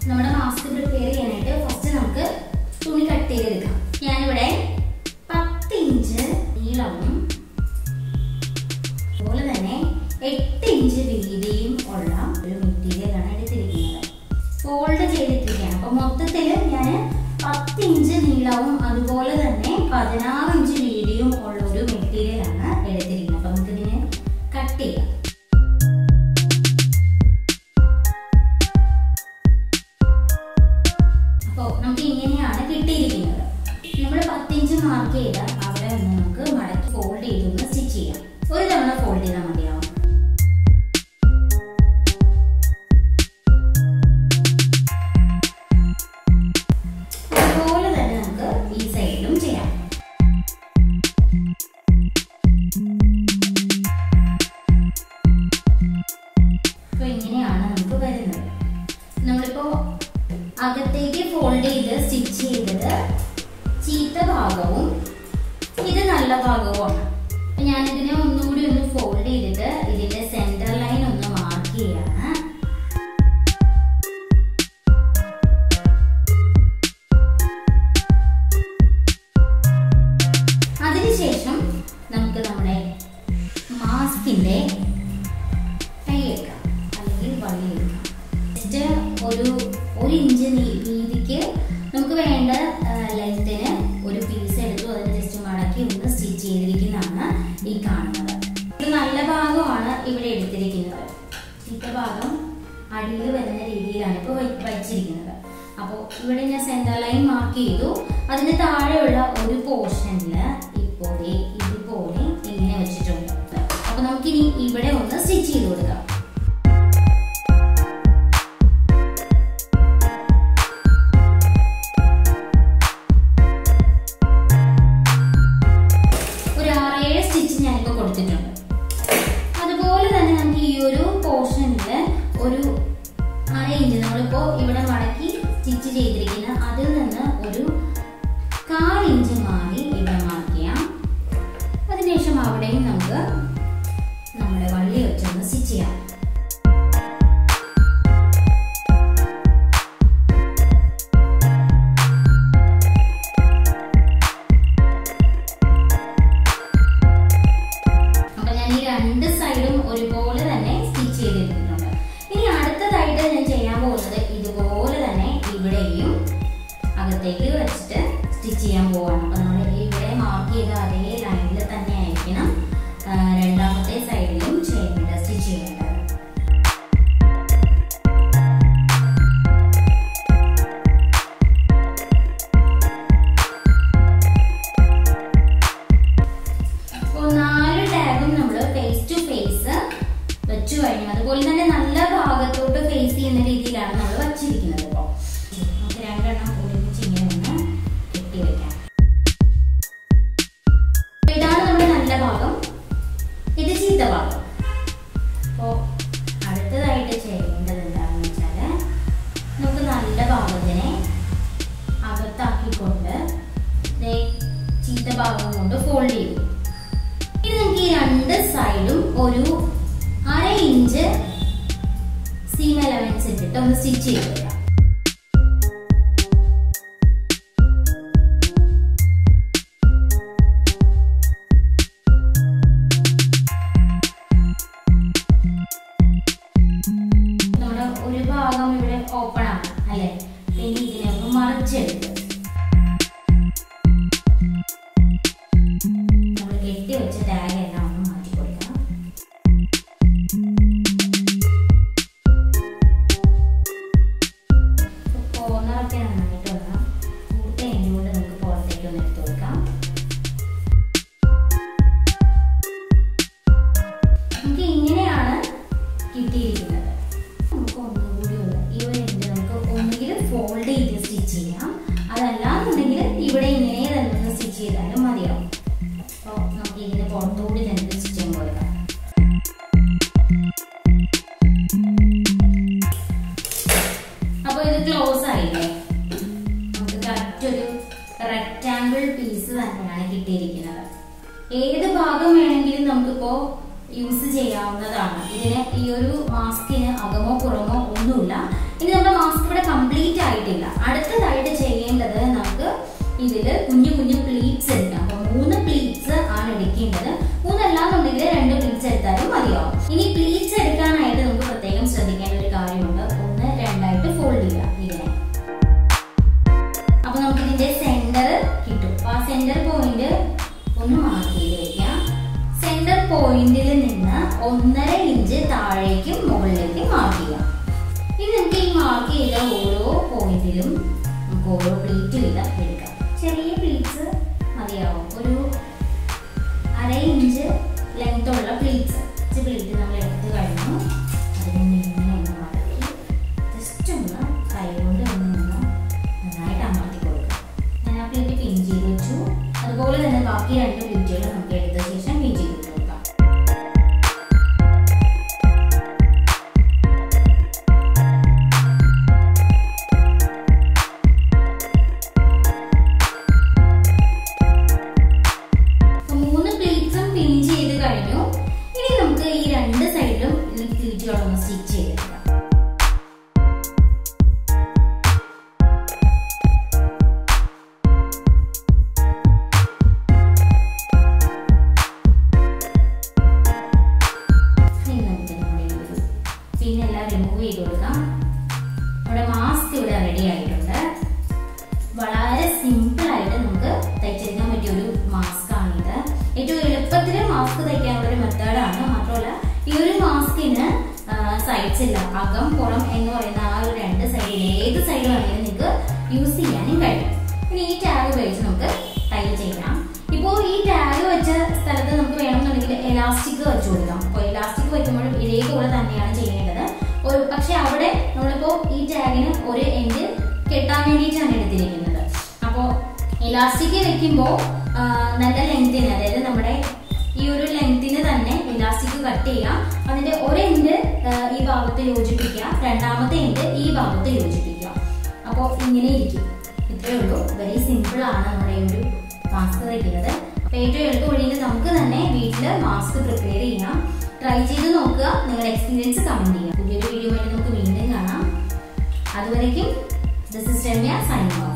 നമ്മുടെ mask prepare ചെയ്യാനായിട്ട് first നമുക്ക് തുണി കട്ട് ചെയ്തെടുക്കാം. ഞാനിവിടെ 10 ഇഞ്ച് നീളവും അതുപോലെ തന്നെ 8 ഇഞ്ച് വീതിയും ഉള്ള ഒരു മെറ്റീരിയലാണ് എടുത്തിരിക്കുന്നത്. ഫോൾഡ് ചെയ്തിട്ടിരിക്കുകയാണ്. അപ്പൊ മൊത്തത്തില് ഞാൻ 10 ഇഞ്ച് നീളവും അതുപോലെ തന്നെ 16 ഇഞ്ച് വീതിയും ഉള്ള ഒരു മെറ്റീരിയലാണ് എടുത്തിരിക്കുന്നത്. അപ്പൊ നമുക്ക് ഇതിനെ കട്ട് ചെയ്യാം. അപ്പോൾ നമുക്ക് ഇങ്ങനെയാണ് കിട്ടിയിരിക്കുന്നത്. നമ്മൾ 10 ഇഞ്ച് മാർക്ക് ചെയ്ത അവിടെ ഒന്ന് നമുക്ക് മടക്കി ഫോൾഡ് ചെയ്തൊന്ന് സ്റ്റിച്ച് ചെയ്യാം. ഒരു തവണ ഫോൾഡ് ചെയ്താൽ മതിയാവും. അതുപോലെ തന്നെ നമുക്ക് ഈ സൈഡിലും ചെയ്യാം. അപ്പൊ ഇങ്ങനെയാണ് നമുക്ക് വരുന്നത്. നമ്മളിപ്പോ അകത്തേക്ക് ഫോൾഡ് ചെയ്ത് സ്റ്റിച്ച് ചെയ്തത് ചീത്ത ഭാഗവും ഇത് നല്ല ഭാഗവുമാണ്. അപ്പൊ ഞാനിതിനെ ഒന്നുകൂടി ഒന്ന് ഫോൾഡ് ചെയ്തിട്ട് ഇതിന്റെ സെന്റർ ലൈൻ ഒന്ന് മാർക്ക് ചെയ്യാണ്. അതിനുശേഷം നമുക്ക് നമ്മുടെ മാസ്കിന്റെ ടൈ എടുക്കാം, അല്ലെങ്കിൽ വള്ളി എടുക്കാം. ജസ്റ്റ് ഒരു ഇഞ്ച് വീതിക്ക് നമുക്ക് വേണ്ട ലെങ്ത്തിന് ഒരു പീസ് എടുത്തു അതിന് ജസ്റ്റ് മടക്കി ഒന്ന് സ്റ്റിച്ച് ചെയ്തിരിക്കുന്നതാണ് ഈ കാണുന്നത്. ഒരു നല്ല ഭാഗമാണ് ഇവിടെ എടുത്തിരിക്കുന്നത്. ചീത്ത ഭാഗം അടിയിൽ വരുന്ന രീതിയിലാണ് ഇപ്പോൾ വച്ചിരിക്കുന്നത്. അപ്പോൾ ഇവിടെ ഞാൻ സെന്റർ ലൈൻ മാർക്ക് ചെയ്തു. അതിന് താഴെയുള്ള ഒരു പോർഷനില് ഇതുപോലെ ഇങ്ങനെ വെച്ചിട്ടുണ്ട്. അപ്പൊ നമുക്കിനി ഇവിടെ ഒന്ന് സ്റ്റിച്ച് ചെയ്ത് കൊടുക്കാം. അതുപോലെ തന്നെ നമുക്ക് ഈ ഒരു പോർഷനില് ഒരു 1/2 ഇഞ്ച് നമ്മളിപ്പോ ഇവിടെ മടക്കി സ്റ്റിച്ച് ചെയ്തിരിക്കുന്ന അതിൽ നിന്ന് ഒരു 1/4 ഇഞ്ച് മാറി ഇവിടെ മാർക്ക് ചെയ്യാം. അതിനുശേഷം അവിടെയും നമുക്ക് നമ്മുടെ വള്ളി വെച്ചൊന്ന് സ്റ്റിച്ച് ചെയ്യാം. രണ്ട് സൈഡും ഒരുപോലെ തന്നെ സ്റ്റിച്ച് ചെയ്തിട്ടുണ്ട്. ഇനി അടുത്തതായിട്ട് ഞാൻ ചെയ്യാൻ പോകുന്നത് ഇതുപോലെ തന്നെ ഇവിടെയും അകത്തേക്ക് വെച്ചിട്ട് സ്റ്റിച്ച് ചെയ്യാൻ പോവാണ്. അപ്പൊ നമ്മൾ ഇവിടെ മാർക്ക് ചെയ്ത അതേ ലൈനിൽ തന്നെ ആയിരിക്കണം രണ്ടാമത്തെ സൈഡിലും സ്റ്റിച്ച് ചെയ്യേണ്ടത്. അതുപോലെ തന്നെ നല്ല ഭാഗത്തോട്ട് ഫേസ് ചെയ്യുന്ന രീതിയിലാണ് നമ്മൾ വച്ചിരിക്കുന്നത്. ഇപ്പോൾ നമുക്ക് 2 എണ്ണം ഒരുമിച്ച് ഇങ്ങനെ ഒന്ന് കെട്ടിവെക്കാം. ഇതാണ് നമ്മുടെ നല്ല ഭാഗം, ഇത് ചീത്ത ഭാഗം. അപ്പോൾ അടുത്തതായിട്ട് ചെയ്യേണ്ടത് എന്താണെന്ന് വെച്ചാല് നമുക്ക് നല്ല ഭാഗത്തിനെ അകത്താക്കിക്കൊണ്ട് ചീത്ത ഭാഗം കൊണ്ട് ഫോൾഡ് ചെയ്യും. ഇനി നമുക്ക് ഈ 2 സൈഡും ഒരു 1/2 ഇഞ്ച് സീം അലവൻസ് ഇട്ടിട്ട് ഒന്ന് സ്റ്റിച്ച് ചെയ്ത് തരാം. നമ്മുടെ ഒരു ഭാഗം ഇവിടെ ഓപ്പൺ ആണ് അല്ലെ, പിന്നെ ഇതിനെ ഒന്ന് മറിച്ചെടുത്ത് നമ്മൾ കെട്ടി വെച്ച ടാഗ് എല്ലാം ഒന്ന് മാറ്റി കൊടുക്കണം. കോർണറൊക്കെ നന്നായിട്ട് വരണം. കൂട്ട എൻഡുകൊണ്ട് നമുക്ക് പുറത്തേക്ക് ഒന്ന് എടുത്ത് കൊടുക്കാം. നമുക്ക് ഇങ്ങനെയാണ് കിട്ടിയിരിക്കുന്നത്. നമുക്ക് ഒന്നുകൂടി ഈ ഒരു എൻഡ് നമുക്ക് ഒന്നുകിൽ ഫോൾഡ് ചെയ്ത് സ്റ്റിച്ച് ചെയ്യാം, അതല്ലാന്നുണ്ടെങ്കിൽ ഇവിടെ ഇങ്ങനെ തന്നെ സ്റ്റിച്ച് ചെയ്താലും മതിയാവും. അപ്പോൾ നമുക്ക് ഇതിന് പുറത്തുകൂടി തന്നെ സ്റ്റിച്ചിങ് കൊടുക്കാം. അപ്പോൾ ഇത് ക്ലോസ് ആയില്ലേ, നമുക്ക് കറക്റ്റ് ഒരു റെക്റ്റാങ്കിൾ പീസ് തന്നെയാണ് കിട്ടിയിരിക്കുന്നത്. ഏത് ഭാഗം വേണമെങ്കിലും നമുക്കിപ്പോ യൂസ് ചെയ്യാവുന്നതാണ്. ഇതിന് ഈ ഒരു മാസ്കിന് അകമോ പുറമോ ഒന്നുമില്ല. ഇനി നമ്മുടെ മാസ്ക് ഇവിടെ കംപ്ലീറ്റ് ആയിട്ടില്ല. അടുത്തതായിട്ട് ചെയ്യേണ്ടത് നമുക്ക് ഇതില് കുഞ്ഞു കുഞ്ഞു പ്ലീറ്റ്സ് എടുക്കാം. അപ്പൊ 3 പ്ലീറ്റ്സ് ആണ് എടുക്കേണ്ടത്. 3 അല്ലാന്നുണ്ടെങ്കിൽ 2 പ്ലീറ്റ്സ് എടുത്താലും മതിയാവും. ഇനി പ്ലീറ്റ്സ് എടുക്കാനായിട്ട് നമുക്ക് പ്രത്യേകം ശ്രദ്ധിക്കേണ്ട ഒരു കാര്യമുണ്ട്. 1, 2 ഫോൾഡ് ചെയ്യാം ഇതിനെ. അപ്പൊ നമുക്ക് ഇതിന്റെ സെന്റർ കിട്ടും. അപ്പൊ ആ സെന്റർ പോയിന്റ് ഒന്ന് മാർക്ക് ചെയ്ത് വെക്കാം. സെന്റർ പോയിന്റിൽ നിന്ന് 1.5 ഇഞ്ച് താഴേക്കും മുകളിലേക്കും മാർക്ക് ചെയ്യാം. ഇനി നമുക്ക് ഈ മാർക്ക് ചെയ്ത ഓരോ പോയിന്റിലും നമുക്ക് ഓരോ പ്ലീറ്റ് വീതം എടുക്കാം. ചെറിയ പ്ലീറ്റ്സ് മതിയാവും. ഒരു 1/2 ഇഞ്ച് ലെങ്ത് ഉള്ള പ്ലീറ്റ്സ് പ്ലീറ്റ് നമ്മൾ എടുത്ത് കഴിഞ്ഞു. അതിന് ഇങ്ങനെ ഒന്ന് മടക്കി ജസ്റ്റ് ഒന്ന് കൈ കൊണ്ട് നന്നായിട്ട് അമർത്തി കൊടുക്കുക. ഞാൻ ആ പ്ലീറ്റ് പിൻ ചെയ്ത് വെച്ചു. അതുപോലെ തന്നെ ബാക്കി 2 പ്ലീറ്റുകൾ നമുക്ക് എടുത്ത ശേഷം പിൻ ചെയ്ത് കൊടുക്കാം. സ്റ്റിച്ച് ചെയ്തെടുക്കാം. പിന്നെ എല്ലാം റിമൂവ് ചെയ്ത് കൊടുക്കാം. നമ്മുടെ മാസ്ക് ഇവിടെ റെഡി ആയിട്ടുണ്ട്. വളരെ സിമ്പിൾ ആയിട്ട് നമുക്ക് തയ്ച്ചെടുക്കാൻ പറ്റിയ ഒരു മാസ്ക് ആണിത്. ഏറ്റവും എളുപ്പത്തിൽ മാസ്ക് തയ്ക്കാനുള്ള ഒരു മെത്തേഡാണ്. മാത്രമല്ല ഈ ഒരു മാസ്കിന് സൈഡ്സ് ഇല്ല. അകം പുറം എന്ന് പറയുന്ന ആ ഒരു 2 സൈഡിൽ ഏത് സൈഡ് വേണമെങ്കിലും നിങ്ങൾക്ക് യൂസ് ചെയ്യാനും കഴിയും. ഇനി ഈ ടാഗ് ഉപയോഗിച്ച് നമുക്ക് തയ്യൽ ചെയ്യാം. ഇപ്പോൾ ഈ ടാഗ് വെച്ച സ്ഥലത്ത് നമുക്ക് വേണമെന്നുണ്ടെങ്കിൽ എലാസ്റ്റിക് വെച്ച് കൊടുക്കാം. അപ്പോൾ എലാസ്റ്റിക് വെക്കുമ്പോഴും ഇതേപോലെ തന്നെയാണ് ചെയ്യേണ്ടത്. പക്ഷെ അവിടെ നമ്മളിപ്പോൾ ഈ ടാഗിന് ഒരു എൻഡ് കെട്ടാൻ വേണ്ടിയിട്ടാണ് എടുത്തിരിക്കുന്നത്. അപ്പോൾ ഇലാസ്റ്റിക് വെക്കുമ്പോൾ നല്ല ലെങ്തിന്, അതായത് നമ്മുടെ ഈ ഒരു ലെങ്തിന് തന്നെ ഇലാസ്റ്റിക് കട്ട് ചെയ്യാം. അതിന്റെ ഒരു എൻഡ് ഈ ഭാഗത്ത് യോജിപ്പിക്കുക, രണ്ടാമത്തെ എൻഡ് ഈ ഭാഗത്ത് യോജിപ്പിക്കുക. അപ്പോൾ ഇങ്ങനെ ഇരിക്കും. ഇത്രയേ ഉള്ളൂ. വെരി സിമ്പിൾ ആണ് നമ്മുടെ ഈ ഒരു മാസ്ക് തയ്ക്കുന്നത്. അപ്പോൾ ഏറ്റവും എളുപ്പവഴിയിൽ നമുക്ക് തന്നെ വീട്ടിൽ മാസ്ക് പ്രിപ്പയർ ചെയ്യാം. ട്രൈ ചെയ്ത് നോക്കുക. നിങ്ങളുടെ എക്സ്പീരിയൻസ് കമന്റ് ചെയ്യാം. പുതിയൊരു വീഡിയോ ആയിട്ട് നമുക്ക് വീണ്ടും കാണാം. അതുവരേക്കും this is Ramya signing of.